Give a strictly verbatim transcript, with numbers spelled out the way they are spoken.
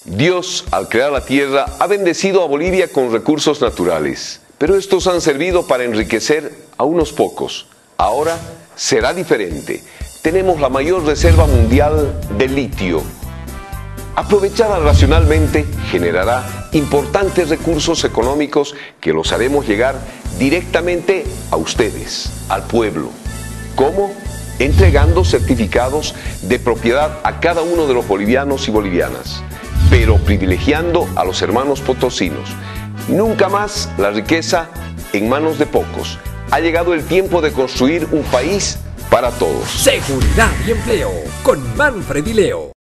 Dios, al crear la tierra, ha bendecido a Bolivia con recursos naturales, pero estos han servido para enriquecer a unos pocos. Ahora será diferente. Tenemos la mayor reserva mundial de litio. Aprovechada racionalmente, generará importantes recursos económicos que los haremos llegar directamente a ustedes, al pueblo. ¿Cómo? Entregando certificados de propiedad a cada uno de los bolivianos y bolivianas, pero privilegiando a los hermanos potosinos. Nunca más la riqueza en manos de pocos. Ha llegado el tiempo de construir un país para todos. Seguridad y empleo con Manfred y Leo.